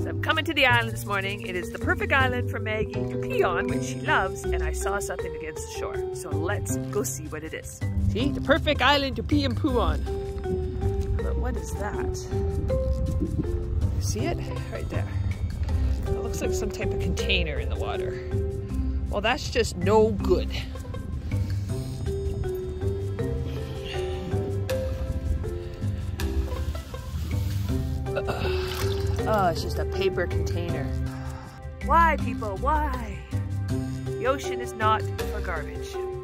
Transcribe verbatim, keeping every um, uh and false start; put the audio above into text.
So I'm coming to the island this morning. It is the perfect island for Maggie to pee on, which she loves, and I saw something against the shore. So let's go see what it is. See, the perfect island to pee and poo on. But what is that? See it? Right there. It looks like some type of container in the water. Well, that's just no good. Oh, it's just a paper container. Why, people? Why? The ocean is not for garbage.